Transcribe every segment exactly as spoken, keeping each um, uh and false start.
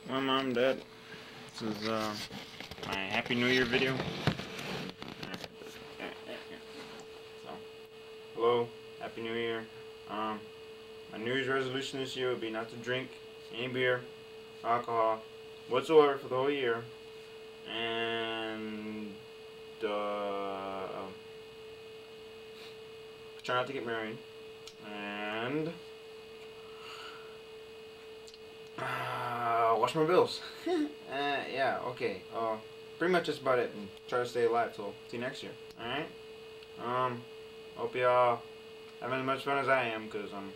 Well, Mom and Dad, this is uh, my Happy New Year video. So, hello, Happy New Year. Um, my New Year's resolution this year would be not to drink any beer, alcohol, whatsoever for the whole year, and uh, try not to get married, and Uh, wash my bills. uh, yeah, okay. Uh, pretty much that's about it. And try to stay alive till see you next year. Alright? Um, hope y'all having as much fun as I am, because I'm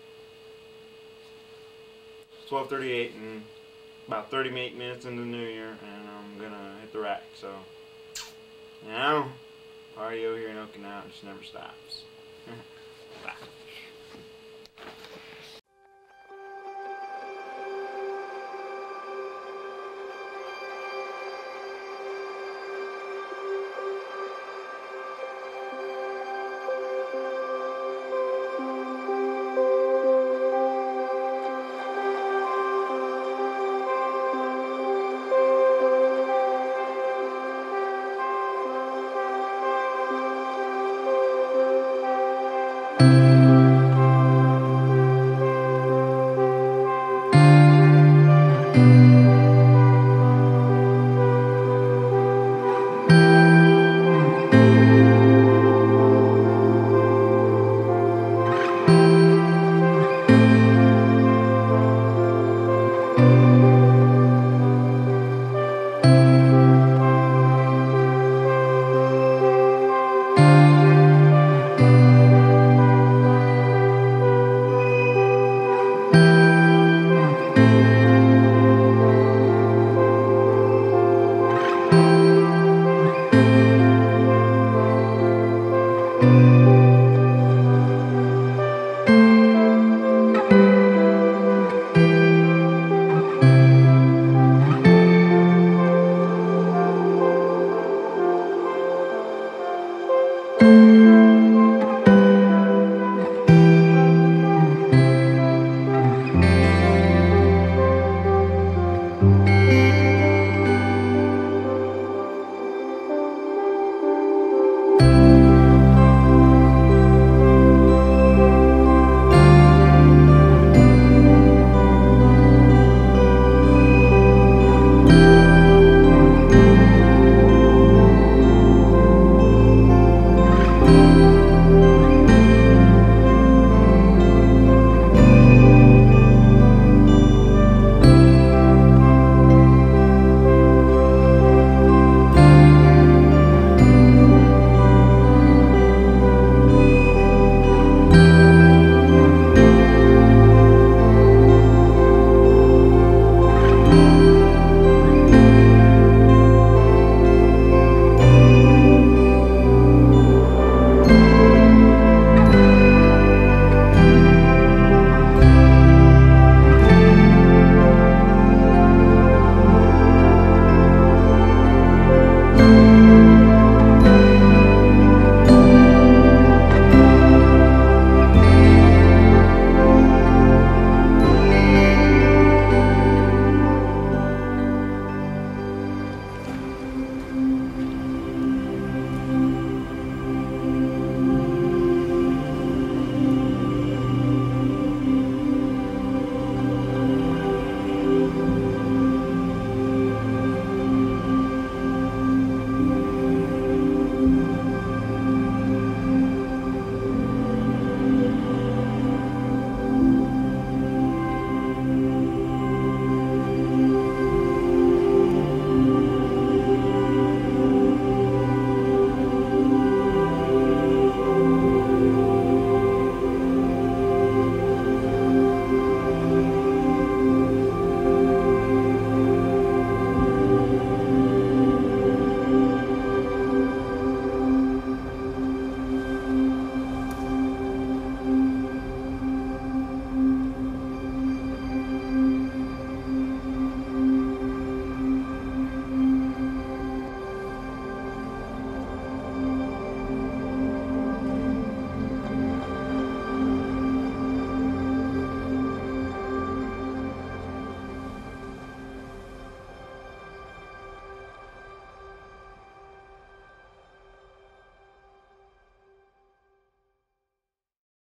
twelve thirty-eight and about thirty-eight minutes into the new year, and I'm gonna hit the rack. So, you know, party over here in Okinawa just never stops. Bye.